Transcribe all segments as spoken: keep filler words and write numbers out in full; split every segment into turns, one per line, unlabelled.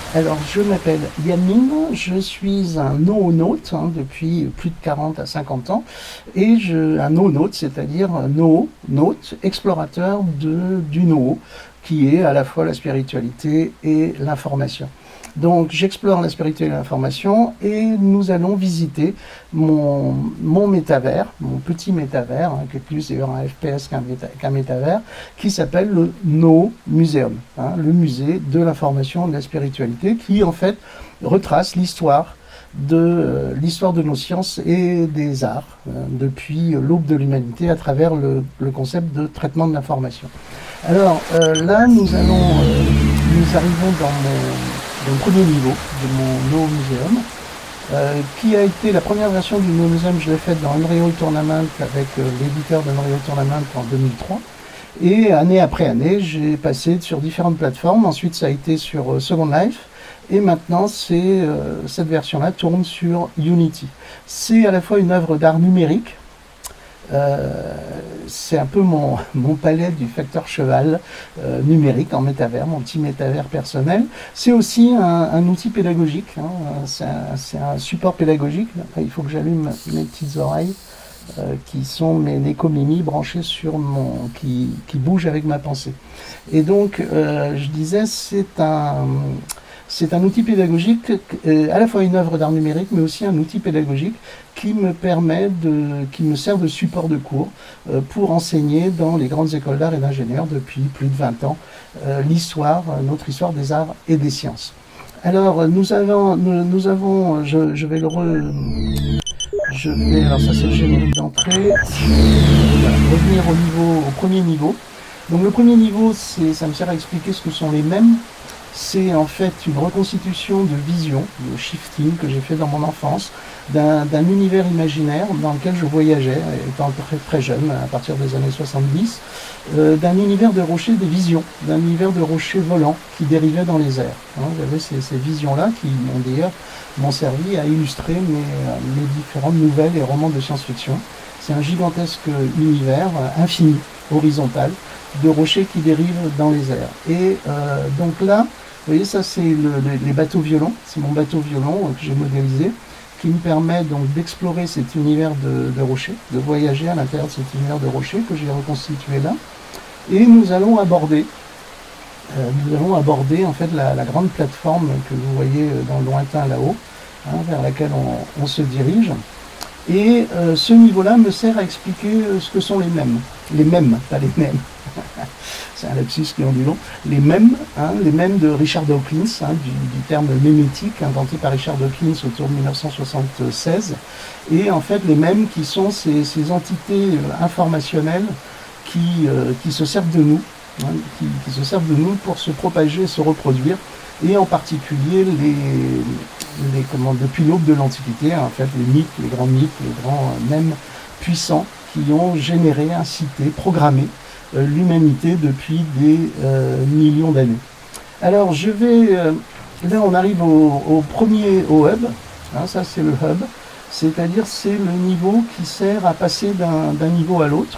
Alors, je m'appelle Yann, je suis un noonaute hein, depuis plus de quarante à cinquante ans, et je, un noonaute, c'est-à-dire un noonaute, explorateur de, du noo, qui est à la fois la spiritualité et l'information. Donc j'explore la spiritualité et l'information et nous allons visiter mon, mon métavers, mon petit métavers, hein, qui est plus d'ailleurs un F P S qu'un méta, qu'un métavers, qui s'appelle le Noo Museum, hein, le musée de l'information et de la spiritualité, qui en fait retrace l'histoire de euh, l'histoire de nos sciences et des arts euh, depuis l'aube de l'humanité à travers le, le concept de traitement de l'information. Alors euh, là, nous allons, euh, nous arrivons dans mon le premier niveau de mon Noo Museum, euh, qui a été la première version du Noo Museum, je l'ai faite dans Unreal Tournament avec euh, l'éditeur d'Unreal Tournament en deux mille trois. Et année après année, j'ai passé sur différentes plateformes. Ensuite, ça a été sur euh, Second Life. Et maintenant, c'est, euh, cette version-là tourne sur Unity. C'est à la fois une œuvre d'art numérique. Euh, c'est un peu mon, mon palais du facteur cheval euh, numérique en métavers, mon petit métavers personnel. C'est aussi un, un outil pédagogique, hein, c'est un, un support pédagogique. Après, il faut que j'allume mes petites oreilles euh, qui sont mes Nekomimi branchées sur mon, qui, qui bougent avec ma pensée. Et donc, euh, je disais, c'est un... C'est un outil pédagogique, euh, à la fois une œuvre d'art numérique, mais aussi un outil pédagogique qui me permet de, qui me sert de support de cours euh, pour enseigner dans les grandes écoles d'art et d'ingénieurs depuis plus de vingt ans euh, l'histoire, notre histoire des arts et des sciences. Alors nous avons, nous, nous avons, je, je vais le re, je vais, alors ça c'est le générique d'entrée, voilà, revenir au niveau, au premier niveau. Donc le premier niveau, c'est, ça me sert à expliquer ce que sont les mèmes. C'est en fait une reconstitution de vision, de shifting que j'ai fait dans mon enfance, d'un univers imaginaire dans lequel je voyageais, étant très, très jeune, à partir des années soixante-dix, euh, d'un univers de rochers, des visions, d'un univers de rochers volants qui dérivaient dans les airs. Hein, j'avais ces, ces visions-là qui m'ont d'ailleurs m'ont servi à illustrer mes, mes différentes nouvelles et romans de science-fiction. C'est un gigantesque univers infini, horizontal, de rochers qui dérivent dans les airs. Et euh, donc là, vous voyez, ça c'est le, les bateaux violons, c'est mon bateau violon que j'ai modélisé, qui me permet donc d'explorer cet univers de, de rochers, de voyager à l'intérieur de cet univers de rochers que j'ai reconstitué là. Et nous allons aborder, euh, nous allons aborder en fait la, la grande plateforme que vous voyez dans le lointain là-haut, hein, vers laquelle on, on se dirige. Et euh, ce niveau-là me sert à expliquer euh, ce que sont les mèmes. Les mèmes, pas les mèmes. C'est un lapsus qui en dit long. Les mèmes, hein, les mèmes de Richard Dawkins, hein, du, du terme mémétique inventé par Richard Dawkins autour de mille neuf cent soixante-seize. Et en fait, les mèmes qui sont ces, ces entités euh, informationnelles qui, euh, qui se servent de nous, hein, qui, qui se servent de nous pour se propager et se reproduire. Et en particulier les, les comment, depuis l'aube de l'Antiquité, en fait, les mythes, les grands mythes, les grands euh, mèmes puissants qui ont généré, incité, programmé euh, l'humanité depuis des euh, millions d'années. Alors je vais, euh, là on arrive au, au premier, au hub, hein, ça c'est le hub, c'est-à-dire c'est le niveau qui sert à passer d'un niveau à l'autre,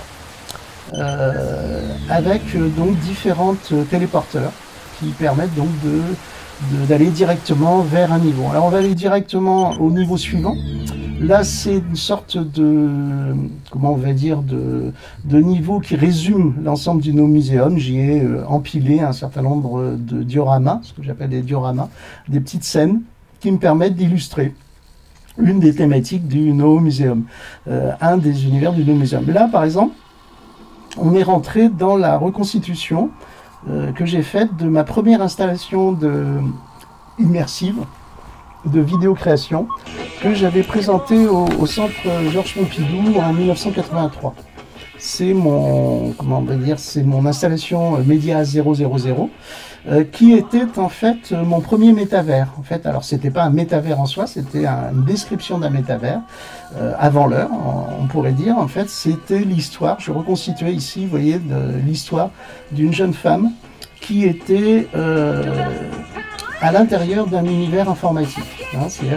euh, avec euh, donc différentes euh, téléporteurs qui permettent donc de d'aller directement vers un niveau. Alors on va aller directement au niveau suivant. Là c'est une sorte de, comment on va dire, de, de niveau qui résume l'ensemble du Noo Museum. J'y ai euh, empilé un certain nombre de dioramas, ce que j'appelle des dioramas, des petites scènes qui me permettent d'illustrer une des thématiques du Noo Museum, euh, un des univers du Noo Museum. Là par exemple, on est rentré dans la reconstitution Euh, que j'ai faite de ma première installation de, immersive de vidéo-création que j'avais présentée au, au centre Georges Pompidou en mille neuf cent quatre-vingt-trois. C'est mon, comment on va dire, c'est mon installation Média zéro zéro zéro euh, qui était en fait mon premier métavers. En fait, alors c'était pas un métavers en soi, c'était un, une description d'un métavers euh, avant l'heure, on, on pourrait dire. En fait, c'était l'histoire. Je reconstituais ici, vous voyez, l'histoire d'une jeune femme qui était euh, à l'intérieur d'un univers informatique. Hein, c'est-à-dire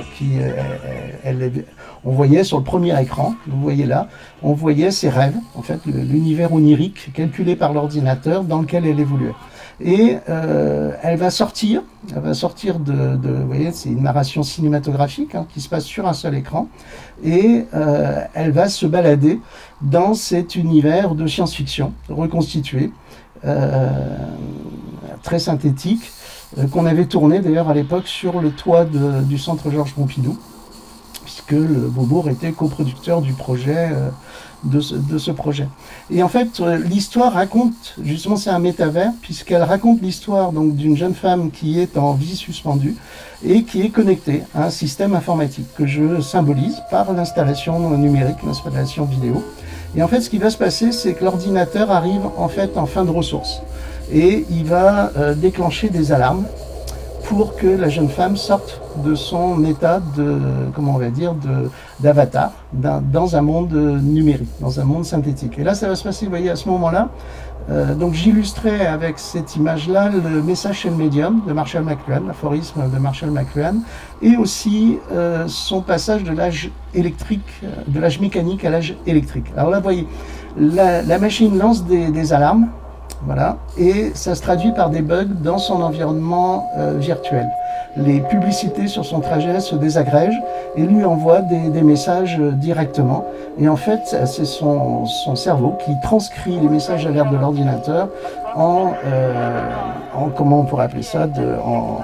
qu'on voyait sur le premier écran, vous voyez là, on voyait ses rêves, en fait, l'univers onirique calculé par l'ordinateur dans lequel elle évoluait. Et euh, elle va sortir, elle va sortir de, de vous voyez, c'est une narration cinématographique hein, qui se passe sur un seul écran, et euh, elle va se balader dans cet univers de science-fiction reconstitué, euh, très synthétique, euh, qu'on avait tourné d'ailleurs à l'époque sur le toit de, du centre Georges Pompidou, puisque le Beaubourg était coproducteur du projet, euh, de, ce, de ce projet. Et en fait, euh, l'histoire raconte, justement c'est un métavers, puisqu'elle raconte l'histoire donc d'une jeune femme qui est en vie suspendue et qui est connectée à un système informatique que je symbolise par l'installation numérique, l'installation vidéo. Et en fait, ce qui va se passer, c'est que l'ordinateur arrive en fait en fin de ressources et il va euh, déclencher des alarmes pour que la jeune femme sorte de son état de, comment on va dire, de, d'avatar, dans un monde numérique, dans un monde synthétique. Et là, ça va se passer, vous voyez, à ce moment-là, euh, donc j'illustrais avec cette image-là le message chez le médium de Marshall McLuhan, l'aphorisme de Marshall McLuhan, et aussi euh, son passage de l'âge électrique, de l'âge mécanique à l'âge électrique. Alors là, vous voyez, la, la machine lance des, des alarmes, voilà, et ça se traduit par des bugs dans son environnement euh, virtuel. Les publicités sur son trajet se désagrègent et lui envoient des, des messages euh, directement. Et en fait, c'est son, son cerveau qui transcrit les messages à l'air de l'ordinateur en, euh, en, comment on pourrait appeler ça, de, en,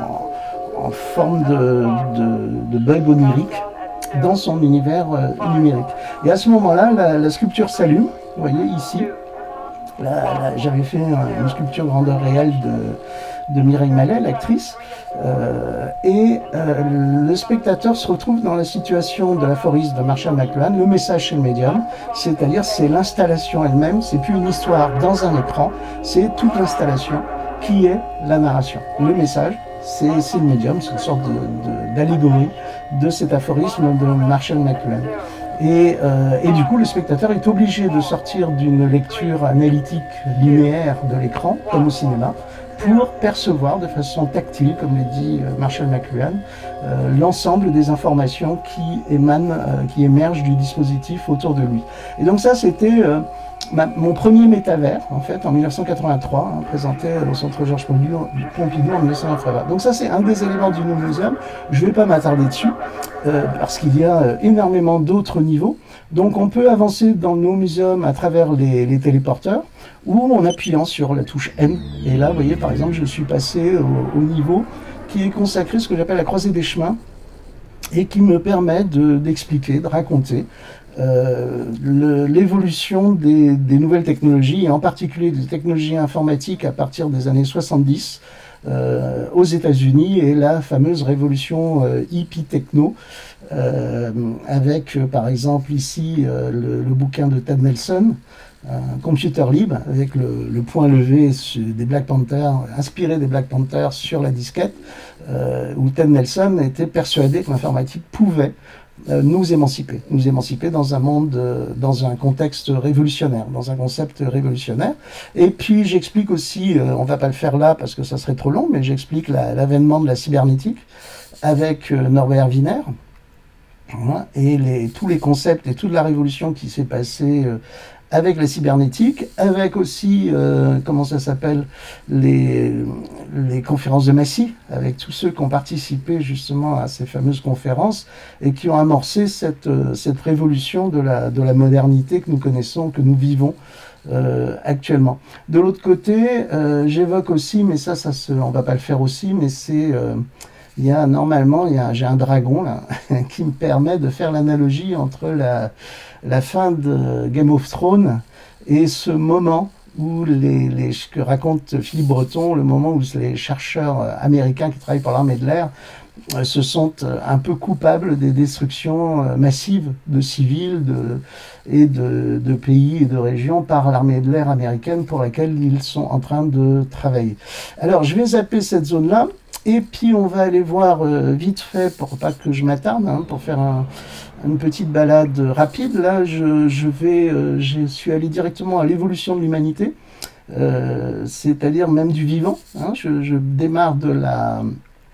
en forme de, de, de bug onirique dans son univers euh, numérique. Et à ce moment-là, la, la sculpture s'allume, vous voyez ici. Là, là, j'avais fait une sculpture grandeur réelle de, de Mireille Mallet, l'actrice, euh, et euh, le spectateur se retrouve dans la situation de l'aphorisme de Marshall McLuhan, le message chez le médium, c'est-à-dire c'est l'installation elle-même, c'est plus une histoire dans un écran, c'est toute l'installation qui est la narration. Le message, c'est le médium, c'est une sorte d'allégorie de, de, de cet aphorisme de Marshall McLuhan. Et, euh, et du coup, le spectateur est obligé de sortir d'une lecture analytique linéaire de l'écran, comme au cinéma, pour percevoir de façon tactile, comme l'a dit Marshall McLuhan, euh, l'ensemble des informations qui émanent, euh, qui émergent du dispositif autour de lui. Et donc ça, c'était euh, mon premier métavers, en fait, en mille neuf cent quatre-vingt-trois, hein, présenté au centre Georges Pompidou, Pompidou en mille neuf cent quatre-vingt-trois. Donc ça, c'est un des éléments du New Museum. Je ne vais pas m'attarder dessus, euh, parce qu'il y a euh, énormément d'autres niveaux. Donc on peut avancer dans le No Museum à travers les, les téléporteurs, ou en appuyant sur la touche M. Et là, vous voyez, par exemple, je suis passé au, au niveau qui est consacré à ce que j'appelle la croisée des chemins, et qui me permet d'expliquer, de, de raconter euh, l'évolution des, des nouvelles technologies, et en particulier des technologies informatiques à partir des années soixante-dix, Euh, aux États-Unis, et la fameuse révolution euh, hippie techno, euh, avec euh, par exemple ici euh, le, le bouquin de Ted Nelson, un Computer Lib, avec le, le point levé des Black Panthers, inspiré des Black Panthers sur la disquette, euh, où Ted Nelson était persuadé que l'informatique pouvait euh, nous émanciper, nous émanciper dans un monde, euh, dans un contexte révolutionnaire, dans un concept révolutionnaire. Et puis j'explique aussi, euh, on va pas le faire là parce que ça serait trop long, mais j'explique l'avènement de la cybernétique avec euh, Norbert Wiener, voilà, et les, tous les concepts et toute la révolution qui s'est passée euh, avec la cybernétique, avec aussi, euh, comment ça s'appelle, les, les conférences de Massy, avec tous ceux qui ont participé justement à ces fameuses conférences et qui ont amorcé cette, cette révolution de la, de la modernité que nous connaissons, que nous vivons euh, actuellement. De l'autre côté, euh, j'évoque aussi, mais ça, ça se, on va pas le faire aussi, mais c'est... Euh, il y a normalement, j'ai un dragon là, qui me permet de faire l'analogie entre la, la fin de Game of Thrones et ce moment où les, les, ce que raconte Philippe Breton, le moment où les chercheurs américains qui travaillent pour l'armée de l'air euh, se sentent un peu coupables des destructions massives de civils de, et de, de pays et de régions par l'armée de l'air américaine pour laquelle ils sont en train de travailler. Alors je vais zapper cette zone-là. Et puis on va aller voir euh, vite fait, pour pas que je m'attarde, hein, pour faire un, une petite balade rapide. Là, je, je vais, euh, je suis allé directement à l'évolution de l'humanité, euh, c'est-à-dire même du vivant. Hein. Je, je démarre de la,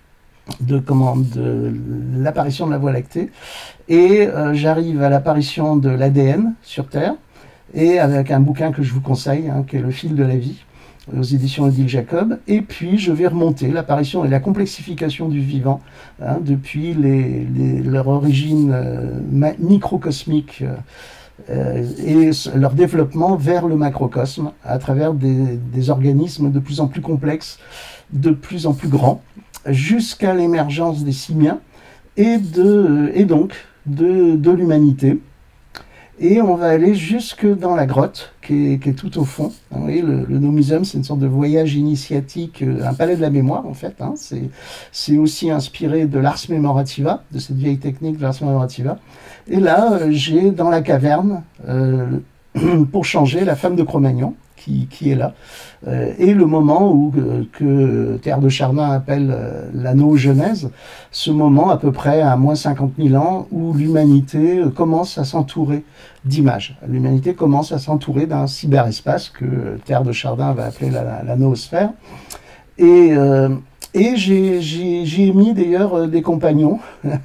de comment, de l'apparition de la Voie lactée, et euh, j'arrive à l'apparition de l'A D N sur Terre, et avec un bouquin que je vous conseille, hein, qui est Le fil de la vie. aux éditions Odile Jacob, et puis je vais remonter l'apparition et la complexification du vivant, hein, depuis les, les, leur origine euh, microcosmique euh, euh, et leur développement vers le macrocosme, à travers des, des organismes de plus en plus complexes, de plus en plus grands, jusqu'à l'émergence des simiens, et, de, et donc de, de l'humanité. Et on va aller jusque dans la grotte, qui est, qui est tout au fond. Vous voyez, le, le No Museum, c'est une sorte de voyage initiatique, un palais de la mémoire, en fait. Hein. C'est aussi inspiré de l'Ars Memorativa, de cette vieille technique de l'Ars Memorativa. Et là, j'ai dans la caverne, euh, pour changer, la femme de Cro-Magnon, qui, qui est là. Euh, et le moment où euh, que Théard de Chardin appelle euh, la noogenèse, ce moment à peu près à moins cinquante mille ans où l'humanité euh, commence à s'entourer d'images. L'humanité commence à s'entourer d'un cyberespace que Théard de Chardin va appeler la, la, la noosphère. Et, euh, et j'ai mis d'ailleurs euh, des compagnons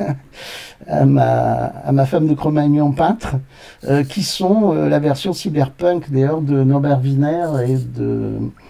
à, ma, à ma femme de Cro-Magnon peintre, euh, qui sont euh, la version cyberpunk d'ailleurs de Norbert Wiener et de,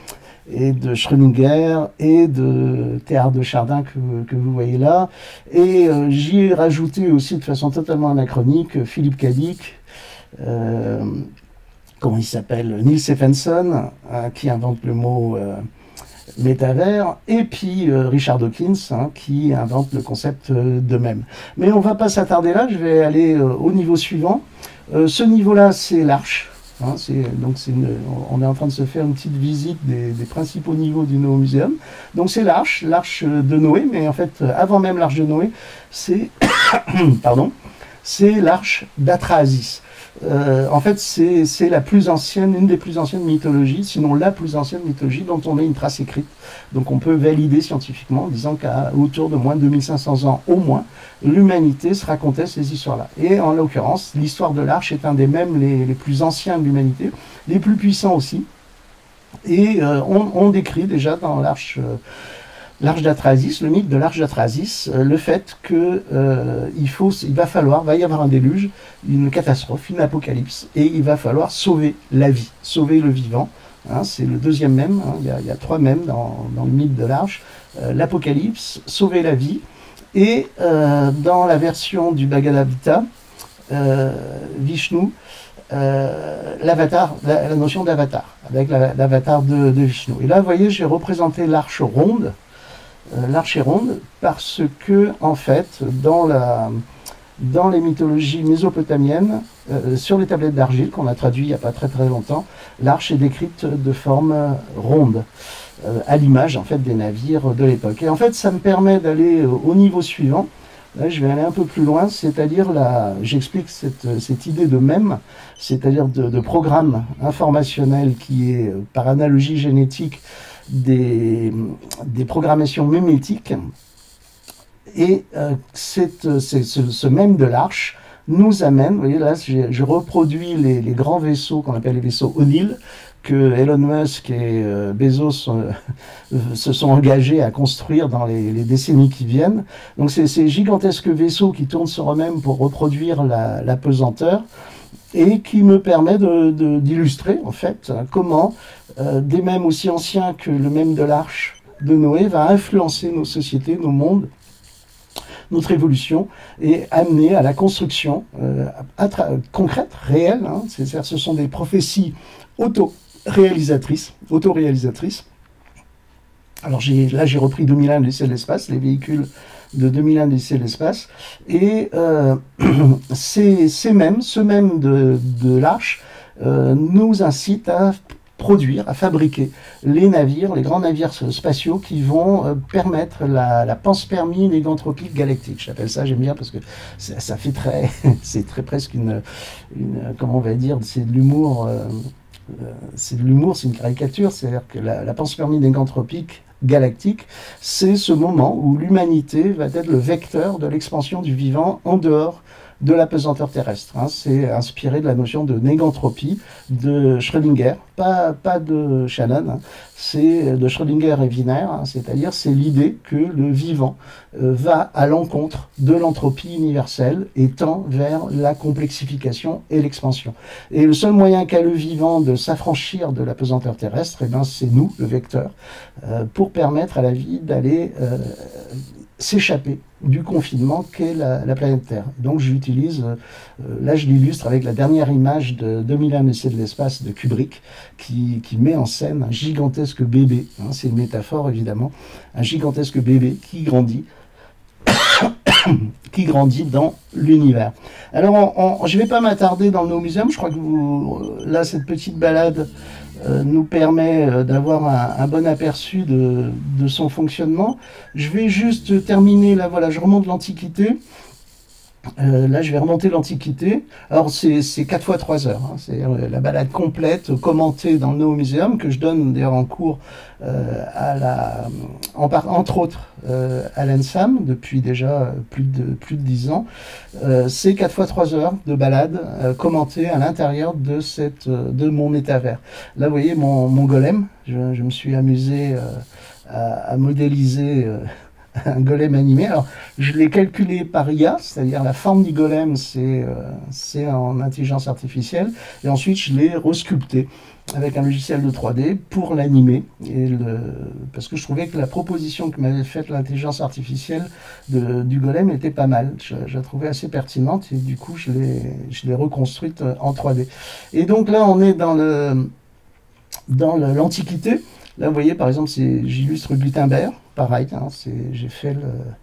et de Schrödinger et de Théard de Chardin que, que vous voyez là. Et euh, j'y ai rajouté aussi de façon totalement anachronique Philippe Cadic, euh, comment il s'appelle, Neil Stephenson, hein, qui invente le mot euh, métavers, et puis euh, Richard Dawkins, hein, qui invente le concept euh, de même. Mais on ne va pas s'attarder là, je vais aller euh, au niveau suivant. Euh, ce niveau-là, c'est l'Arche. Hein, donc une, on est en train de se faire une petite visite des, des principaux niveaux du No Museum. Donc c'est l'Arche, l'Arche de Noé, mais en fait, avant même l'Arche de Noé, c'est pardon, c'est l'Arche d'Atrahasis. Euh, en fait, c'est la plus ancienne, une des plus anciennes mythologies, sinon la plus ancienne mythologie dont on a une trace écrite. Donc on peut valider scientifiquement en disant qu'à autour de moins de deux mille cinq cents ans au moins, l'humanité se racontait ces histoires-là. Et en l'occurrence, l'histoire de l'Arche est un des mêmes les, les plus anciens de l'humanité, les plus puissants aussi. Et euh, on, on décrit déjà dans l'Arche... Euh, L'Arche d'Atrahasis, le mythe de l'Arche d'Atrahasis, euh, le fait que euh, il, faut, il va falloir, va y avoir un déluge, une catastrophe, une apocalypse, et il va falloir sauver la vie, sauver le vivant. Hein, c'est le deuxième mème, hein, il, y a, il y a trois mèmes dans, dans le mythe de l'Arche. Euh, L'apocalypse, sauver la vie, et euh, dans la version du Bhagavad Gita, euh, Vishnu, Euh, l'avatar, la, la notion d'avatar, avec l'avatar de, de Vishnu. Et là, vous voyez, j'ai représenté l'arche ronde, euh, l'arche est ronde, parce que, en fait, dans, la, dans les mythologies mésopotamiennes, euh, sur les tablettes d'argile, qu'on a traduit il n'y a pas très très longtemps, l'arche est décrite de forme ronde, euh, à l'image, en fait, des navires de l'époque. Et en fait, ça me permet d'aller au niveau suivant. Là, je vais aller un peu plus loin, c'est-à-dire, j'explique cette, cette idée de mème, c'est-à-dire de, de programme informationnel qui est, par analogie génétique, des, des programmations mémétiques. Et euh, cette, cette, ce, ce mème de l'Arche nous amène, vous voyez là, je reproduis les, les grands vaisseaux qu'on appelle les vaisseaux O'Neill, que Elon Musk et euh, Bezos euh, se sont engagés à construire dans les, les décennies qui viennent. Donc c'est ces gigantesques vaisseaux qui tournent sur eux-mêmes pour reproduire la, la pesanteur, et qui me permet d'illustrer en fait comment euh, des mèmes aussi anciens que le mème de l'Arche de Noé va influencer nos sociétés, nos mondes, notre évolution, et amener à la construction euh, concrète, réelle. Hein, c'est-à-dire ce sont des prophéties auto-réalisatrices, auto-réalisatrices. Alors là, j'ai repris deux mille un, l'essai de l'espace, les véhicules de deux mille un, l'essai de l'espace, et euh, c'est même, ce même de, de l'Arche euh, nous incite à produire, à fabriquer les navires, les grands navires spatiaux qui vont euh, permettre la, la panspermie négantropique galactique. J'appelle ça, j'aime bien parce que ça, ça fait très, c'est très presque une, une, comment on va dire, c'est de l'humour, euh, c'est de l'humour, c'est une caricature, c'est-à-dire que la, la panspermie négantropique galactique, c'est ce moment où l'humanité va être le vecteur de l'expansion du vivant en dehors de la pesanteur terrestre. Hein. C'est inspiré de la notion de négantropie de Schrödinger, pas, pas de Shannon, hein. C'est de Schrödinger et Wiener, hein. C'est-à-dire c'est l'idée que le vivant euh, va à l'encontre de l'entropie universelle et tend vers la complexification et l'expansion. Et le seul moyen qu'a le vivant de s'affranchir de la pesanteur terrestre, eh ben, c'est nous, le vecteur, euh, pour permettre à la vie d'aller euh, s'échapper du confinement qu'est la, la planète Terre. Donc j'utilise, euh, là je l'illustre avec la dernière image de deux mille un Odyssée de l'espace de Kubrick, qui, qui met en scène un gigantesque bébé, hein, c'est une métaphore évidemment, un gigantesque bébé qui grandit, qui grandit dans l'univers. Alors on, on, je ne vais pas m'attarder dans le No Museum, je crois que vous, là cette petite balade Euh, nous permet euh, d'avoir un, un bon aperçu de, de son fonctionnement. Je vais juste terminer, là voilà, je remonte l'Antiquité. Euh, là, je vais remonter l'Antiquité. Alors, c'est quatre fois trois heures. Hein. C'est euh, la balade complète, commentée dans le No Museum, que je donne d'ailleurs en cours, euh, à la, en par, entre autres, euh, à l'ENSAM, depuis déjà plus de, plus de dix ans. Euh, c'est quatre fois trois heures de balade euh, commentée à l'intérieur de, cette, de mon métavers. Là, vous voyez mon, mon golem. Je, je me suis amusé euh, à, à modéliser... Euh, un golem animé. Alors, je l'ai calculé par I A, c'est-à-dire la forme du golem, c'est euh, en intelligence artificielle, et ensuite je l'ai resculpté avec un logiciel de trois D pour l'animer, parce que je trouvais que la proposition que m'avait faite l'intelligence artificielle de, du golem était pas mal. Je, je la trouvais assez pertinente, et du coup, je l'ai reconstruite en trois D. Et donc là, on est dans le dans l'Antiquité. Là, vous voyez, par exemple, j'illustre Gutenberg. Pareil, hein, j'ai fait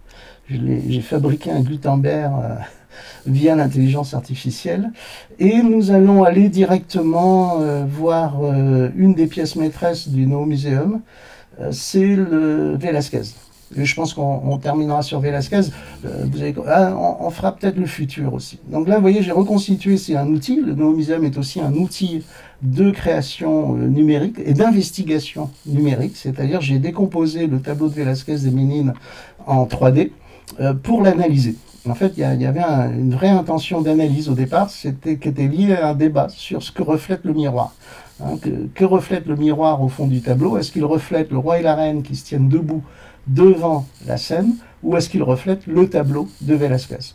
le, j'ai fabriqué un Gutenberg euh, via l'intelligence artificielle. Et nous allons aller directement euh, voir euh, une des pièces maîtresses du No Museum. Euh, c'est le Velázquez. Et je pense qu'on terminera sur Velázquez. Euh, vous avez, ah, on, on fera peut-être le futur aussi. Donc là, vous voyez, j'ai reconstitué, c'est un outil. Le No Museum est aussi un outil de création euh, numérique et d'investigation numérique. C'est-à-dire, j'ai décomposé le tableau de Velázquez des Ménines en trois D euh, pour l'analyser. En fait, il y, y avait un, une vraie intention d'analyse au départ, c'était qui était liée à un débat sur ce que reflète le miroir. Hein, que, que reflète le miroir au fond du tableau? Est-ce qu'il reflète le roi et la reine qui se tiennent debout devant la scène, ou est-ce qu'il reflète le tableau de Velázquez?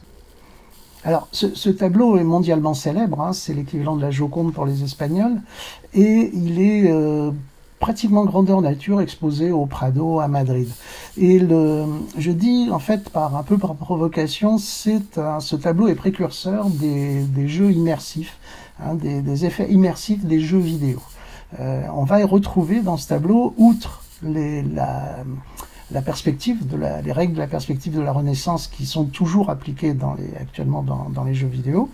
Alors, ce, ce tableau est mondialement célèbre, hein, c'est l'équivalent de la Joconde pour les Espagnols, et il est euh, pratiquement grandeur nature exposé au Prado à Madrid. Et le, je dis, en fait, par un peu par provocation, c'est ce tableau est précurseur des, des jeux immersifs, hein, des, des effets immersifs des jeux vidéo. Euh, on va y retrouver dans ce tableau, outre les, la... la perspective, de la, les règles de la perspective de la Renaissance qui sont toujours appliquées dans les, actuellement dans, dans les jeux vidéo,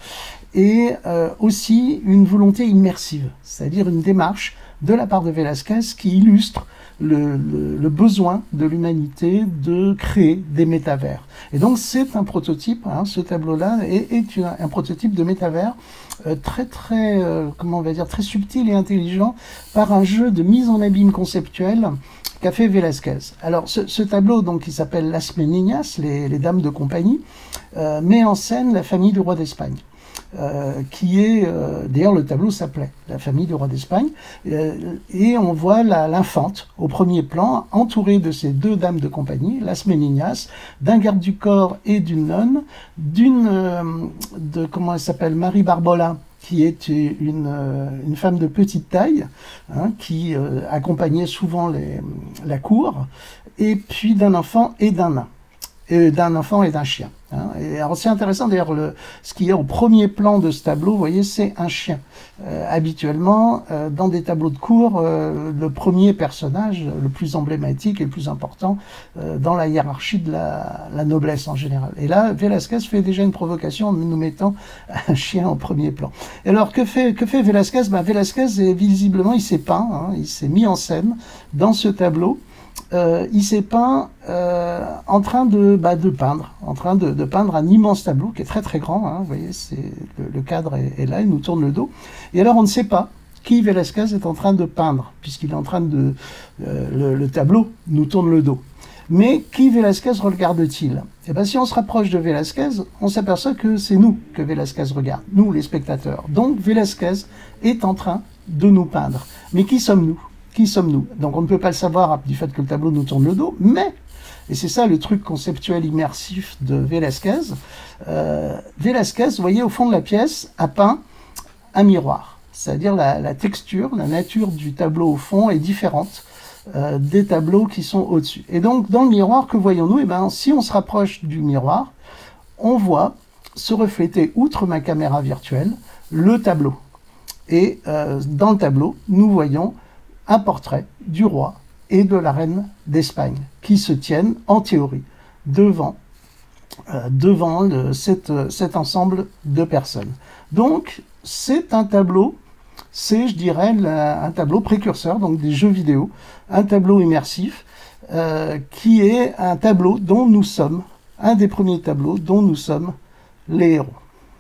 et euh, aussi une volonté immersive, c'est-à-dire une démarche de la part de Velázquez qui illustre le, le, le besoin de l'humanité de créer des métavers. Et donc c'est un prototype, hein, ce tableau-là est, est un, un prototype de métavers euh, très très, euh, comment on va dire, très subtil et intelligent par un jeu de mise en abîme conceptuelle qu'a fait Velázquez. Alors, ce, ce tableau, donc, qui s'appelle Las Meninas, les, les dames de compagnie, euh, met en scène la famille du roi d'Espagne, euh, qui est, euh, d'ailleurs, le tableau s'appelait la famille du roi d'Espagne, euh, et on voit l'infante au premier plan, entourée de ces deux dames de compagnie, Las Meninas, d'un garde du corps et d'une nonne, d'une, euh, de, comment elle s'appelle, Marie Barbola, qui est une, une femme de petite taille, hein, qui euh, accompagnait souvent les, la cour, et puis d'un enfant et d'un nain, et d'un enfant et d'un chien. Hein. Et alors c'est intéressant d'ailleurs, ce qui est au premier plan de ce tableau, vous voyez, c'est un chien. Euh, habituellement, euh, dans des tableaux de cour, euh, le premier personnage, le plus emblématique et le plus important euh, dans la hiérarchie de la, la noblesse en général. Et là, Velázquez fait déjà une provocation en nous mettant un chien au premier plan. Et alors, que fait, que fait Velázquez? Ben, Velázquez, est, visiblement, il s'est peint, hein, il s'est mis en scène dans ce tableau. Euh, il s'est peint euh, en train de, bah, de peindre, en train de, de peindre un immense tableau qui est très très grand. Hein, vous voyez, c'est le, le cadre est, est là, il nous tourne le dos. Et alors on ne sait pas qui Velázquez est en train de peindre, puisqu'il est en train de... Euh, le, le tableau nous tourne le dos. Mais qui Velázquez regarde-t-il? Eh bien, si on se rapproche de Velázquez, on s'aperçoit que c'est nous que Velázquez regarde, nous les spectateurs. Donc Velázquez est en train de nous peindre. Mais qui sommes-nous? Qui sommes-nous? Donc on ne peut pas le savoir du fait que le tableau nous tourne le dos, mais, et c'est ça le truc conceptuel immersif de Velázquez, euh, Velázquez, vous voyez, au fond de la pièce, a peint un miroir. C'est-à-dire la, la texture, la nature du tableau au fond est différente euh, des tableaux qui sont au-dessus. Et donc, dans le miroir, que voyons-nous? Eh bien, si on se rapproche du miroir, on voit se refléter, outre ma caméra virtuelle, le tableau. Et euh, dans le tableau, nous voyons un portrait du roi et de la reine d'Espagne, qui se tiennent, en théorie, devant, euh, devant le, cette, cet ensemble de personnes. Donc, c'est un tableau, c'est, je dirais, la, un tableau précurseur, donc des jeux vidéo, un tableau immersif, euh, qui est un tableau dont nous sommes, un des premiers tableaux dont nous sommes les héros.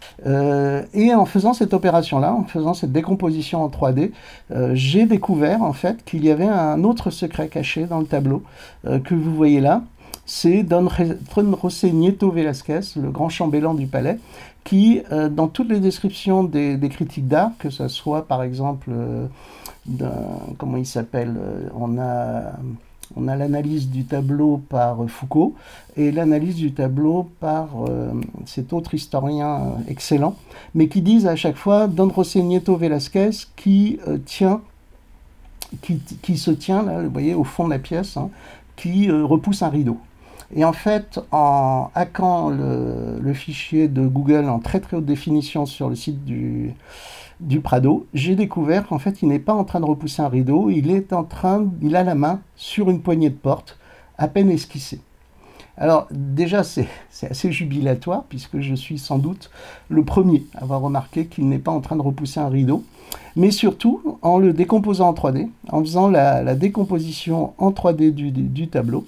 Euh, et en faisant cette opération-là, en faisant cette décomposition en trois D, euh, j'ai découvert en fait qu'il y avait un autre secret caché dans le tableau euh, que vous voyez là. C'est Don José Nieto Velázquez, le grand chambellan du palais, qui, euh, dans toutes les descriptions des, des critiques d'art, que ce soit par exemple, euh, comment il s'appelle, euh, on a... On a l'analyse du tableau par Foucault et l'analyse du tableau par euh, cet autre historien excellent, mais qui disent à chaque fois Don José Nieto Velázquez qui euh, tient, qui, qui se tient là, vous voyez, au fond de la pièce, hein, qui euh, repousse un rideau. Et en fait, en hackant le, le fichier de Google en très très haute définition sur le site du du Prado, j'ai découvert qu'en fait, il n'est pas en train de repousser un rideau, il est en train, il a la main sur une poignée de porte, à peine esquissée. Alors, déjà, c'est assez jubilatoire, puisque je suis sans doute le premier à avoir remarqué qu'il n'est pas en train de repousser un rideau, mais surtout, en le décomposant en trois D, en faisant la, la décomposition en trois D du, du, du tableau,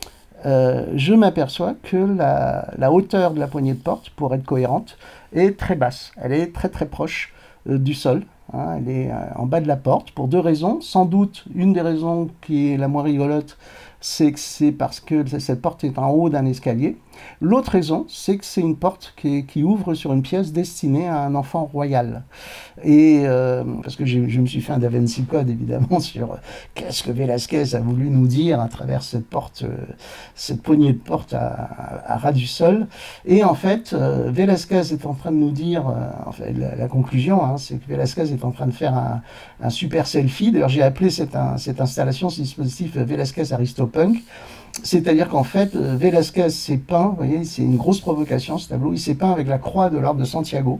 euh, je m'aperçois que la, la hauteur de la poignée de porte, pour être cohérente, est très basse, elle est très très proche du sol, hein, elle est en bas de la porte, pour deux raisons. Sans doute, une des raisons qui est la moins rigolote, c'est que c'est parce que cette porte est en haut d'un escalier. L'autre raison, c'est que c'est une porte qui, qui ouvre sur une pièce destinée à un enfant royal. Et euh, parce que je me suis fait un Da Vinci Code, évidemment, sur qu'est-ce que Velázquez a voulu nous dire à travers cette porte, euh, cette poignée de porte à, à, à ras du sol. Et en fait, euh, Velázquez est en train de nous dire, euh, en fait, la, la conclusion, hein, c'est que Velázquez est en train de faire un, un super selfie. D'ailleurs, j'ai appelé cette, un, cette installation, ce dispositif Velázquez Aristopunk. C'est-à-dire qu'en fait, Velázquez s'est peint, vous voyez, c'est une grosse provocation ce tableau, il s'est peint avec la croix de l'ordre de Santiago,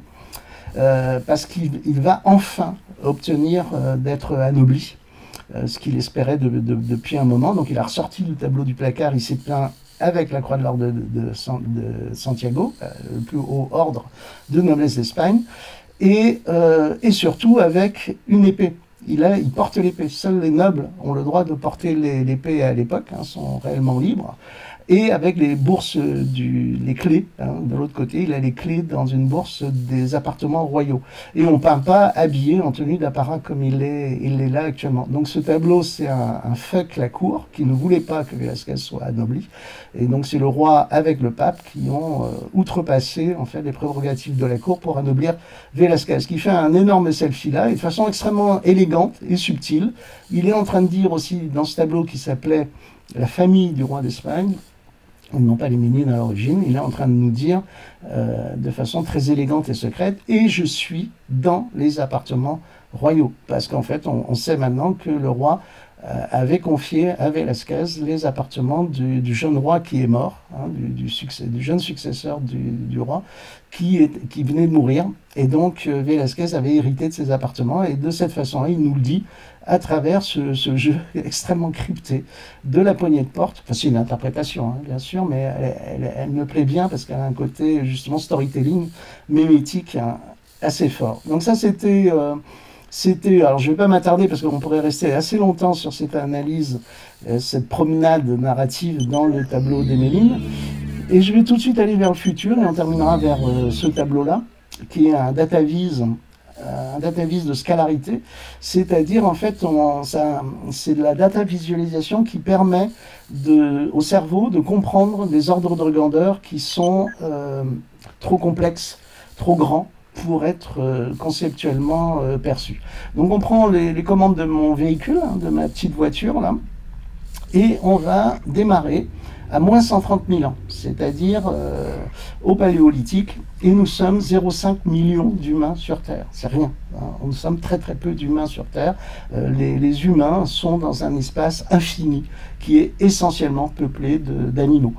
euh, parce qu'il va enfin obtenir euh, d'être anobli, euh, ce qu'il espérait de, de, depuis un moment. Donc il a ressorti le tableau du placard, il s'est peint avec la croix de l'ordre de, de, de Santiago, euh, le plus haut ordre de noblesse d'Espagne, et, euh, et surtout avec une épée. Il, a, il porte l'épée. Seuls les nobles ont le droit de porter l'épée à l'époque, hein, sont réellement libres. Et avec les bourses, du, les clés, hein, de l'autre côté, il a les clés dans une bourse des appartements royaux. Et on ne peint pas habillé en tenue d'apparat comme il est, il est là actuellement. Donc ce tableau, c'est un, un fuck la cour qui ne voulait pas que Velázquez soit anobli. Et donc c'est le roi avec le pape qui ont euh, outrepassé en fait, les prérogatives de la cour pour anoblir Velázquez, qui fait un énorme selfie là, et de façon extrêmement élégante et subtile. Il est en train de dire aussi dans ce tableau qui s'appelait La famille du roi d'Espagne, non pas les Ménides à l'origine, il est en train de nous dire euh, de façon très élégante et secrète, et je suis dans les appartements royaux. Parce qu'en fait, on, on sait maintenant que le roi euh, avait confié à Velázquez les appartements du, du jeune roi qui est mort, hein, du, du, succès, du jeune successeur du, du roi, qui, est, qui venait de mourir. Et donc, euh, Velázquez avait hérité de ces appartements, et de cette façon-là, il nous le dit à travers ce, ce jeu extrêmement crypté de la poignée de porte. Enfin, c'est une interprétation, hein, bien sûr, mais elle, elle, elle me plaît bien parce qu'elle a un côté, justement, storytelling, mémétique, hein, assez fort. Donc ça, c'était... Euh, c'était, alors je ne vais pas m'attarder parce qu'on pourrait rester assez longtemps sur cette analyse, euh, cette promenade narrative dans le tableau des Mélines. Et je vais tout de suite aller vers le futur et on terminera vers euh, ce tableau-là, qui est un data vise un data vis de scalarité, c'est-à-dire en fait c'est de la data visualisation qui permet de, au cerveau de comprendre des ordres de grandeur qui sont euh, trop complexes, trop grands pour être euh, conceptuellement euh, perçus. Donc on prend les, les commandes de mon véhicule, hein, de ma petite voiture là, et on va démarrer à moins cent trente mille ans, c'est-à-dire euh, au Paléolithique, et nous sommes zéro virgule cinq millions d'humains sur Terre. C'est rien. Hein. Nous sommes très très peu d'humains sur Terre. Euh, les, les humains sont dans un espace infini qui est essentiellement peuplé d'animaux.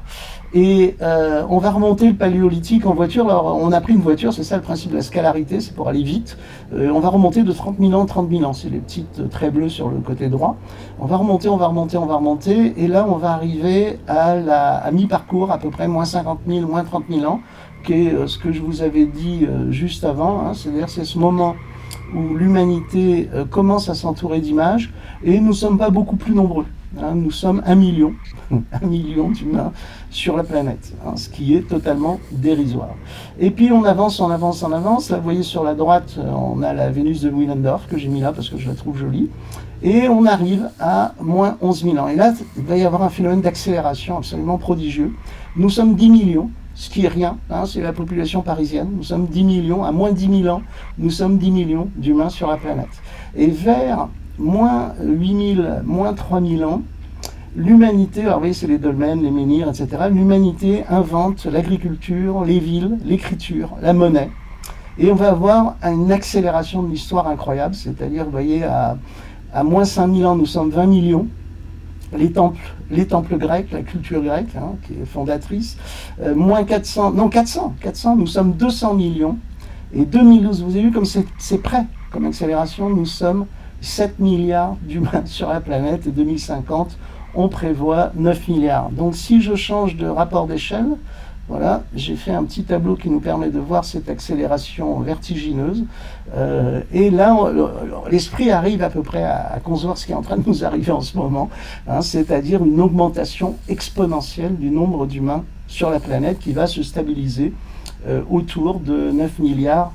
Et euh, on va remonter le Paléolithique en voiture. Alors on a pris une voiture, c'est ça le principe de la scalarité, c'est pour aller vite. Euh, on va remonter de trente mille ans, trente mille ans, c'est les petites traits bleus sur le côté droit. On va remonter, on va remonter, on va remonter, et là on va arriver à, la, à mi-parcours, à peu près moins cinquante mille, moins trente mille ans, qui est ce que je vous avais dit euh, juste avant, hein, c'est-à-dire c'est ce moment où l'humanité euh, commence à s'entourer d'images, et nous ne sommes pas beaucoup plus nombreux. Hein, nous sommes un million, un million d'humains sur la planète, hein, ce qui est totalement dérisoire. Et puis on avance, on avance, on avance. Là, vous voyez sur la droite, on a la Vénus de Willendorf, que j'ai mis là parce que je la trouve jolie. Et on arrive à moins onze mille ans. Et là, il va y avoir un phénomène d'accélération absolument prodigieux. Nous sommes dix millions. Ce qui est rien, hein, c'est la population parisienne. Nous sommes dix millions, à moins dix mille ans, nous sommes dix millions d'humains sur la planète. Et vers moins huit mille, moins trois mille ans, l'humanité, alors vous voyez, c'est les dolmens, les menhirs, et cetera, l'humanité invente l'agriculture, les villes, l'écriture, la monnaie. Et on va avoir une accélération de l'histoire incroyable, c'est-à-dire, vous voyez, à, à moins cinq mille ans, nous sommes vingt millions. Les temples, les temples grecs, la culture grecque, hein, qui est fondatrice, euh, moins quatre cents, non quatre cents, quatre cents, nous sommes deux cents millions, et deux mille douze, vous avez vu comme c'est près, comme accélération, nous sommes sept milliards d'humains sur la planète, et deux mille cinquante, on prévoit neuf milliards. Donc si je change de rapport d'échelle, voilà, j'ai fait un petit tableau qui nous permet de voir cette accélération vertigineuse. Euh, et là, l'esprit arrive à peu près à, à concevoir ce qui est en train de nous arriver en ce moment, hein, c'est-à-dire une augmentation exponentielle du nombre d'humains sur la planète qui va se stabiliser euh, autour de neuf milliards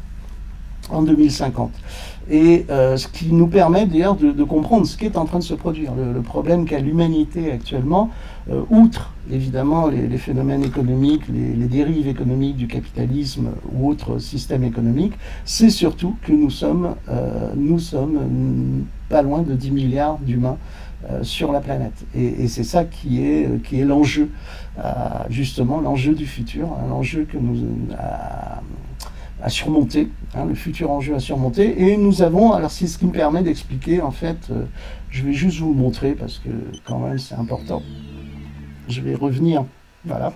en deux mille cinquante. Et euh, ce qui nous permet d'ailleurs de, de comprendre ce qui est en train de se produire. Le, le problème qu'a l'humanité actuellement, euh, outre évidemment les, les phénomènes économiques, les, les dérives économiques du capitalisme ou autres systèmes économiques, c'est surtout que nous sommes, euh, nous sommes euh, pas loin de dix milliards d'humains euh, sur la planète. Et, et c'est ça qui est, qui est l'enjeu, euh, justement l'enjeu du futur, hein, l'enjeu que nous... Euh, à surmonter, hein, le futur enjeu à surmonter. Et nous avons, alors c'est ce qui me permet d'expliquer, en fait, euh, je vais juste vous montrer, parce que quand même c'est important. Je vais revenir, voilà.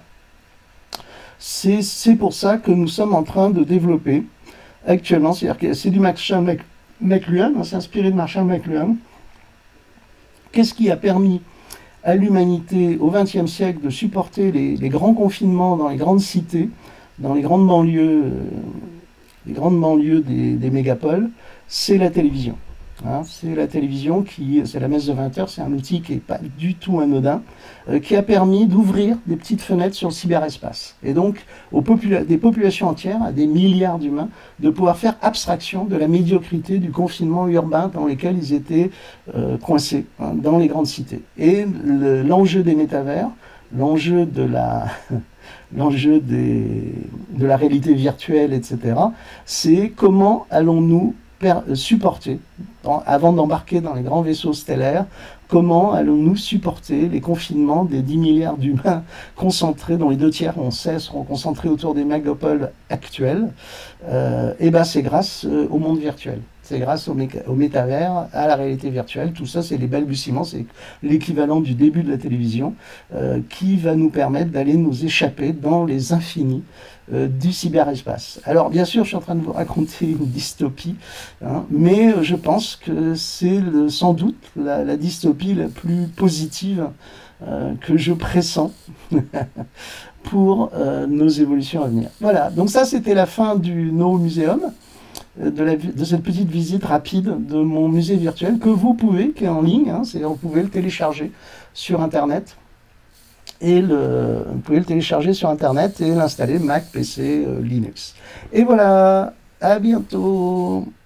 C'est pour ça que nous sommes en train de développer actuellement, c'est-à-dire que c'est du Marshall McLuhan, hein, c'est inspiré de Marshall McLuhan. Qu'est-ce qui a permis à l'humanité au vingtième siècle de supporter les, les grands confinements dans les grandes cités, dans les grandes banlieues, euh, les grandes banlieues des, des mégapoles, c'est la télévision. Hein, c'est la télévision qui, c'est la messe de vingt heures, c'est un outil qui n'est pas du tout anodin, euh, qui a permis d'ouvrir des petites fenêtres sur le cyberespace. Et donc, aux popula des populations entières, à des milliards d'humains, de pouvoir faire abstraction de la médiocrité du confinement urbain dans lequel ils étaient euh, coincés, hein, dans les grandes cités. Et l'enjeu des métavers, l'enjeu de la... l'enjeu de la réalité virtuelle, et cetera, c'est comment allons-nous supporter, avant d'embarquer dans les grands vaisseaux stellaires, comment allons-nous supporter les confinements des dix milliards d'humains concentrés, dont les deux tiers, on sait, seront concentrés autour des mégapoles actuels. euh, Et bien c'est grâce euh, au monde virtuel. C'est grâce au, au métavers, à la réalité virtuelle. Tout ça, c'est les balbutiements, c'est l'équivalent du début de la télévision, euh, qui va nous permettre d'aller nous échapper dans les infinis euh, du cyberespace. Alors, bien sûr, je suis en train de vous raconter une dystopie, hein, mais je pense que c'est sans doute la, la dystopie la plus positive euh, que je pressens pour euh, nos évolutions à venir. Voilà, donc ça, c'était la fin du No Museum. De, la, de cette petite visite rapide de mon musée virtuel que vous pouvez, qui est en ligne, hein, c'est-à-dire vous pouvez le télécharger sur Internet, et le, vous pouvez le télécharger sur Internet et l'installer Mac, P C, euh, Linux. Et voilà, à bientôt.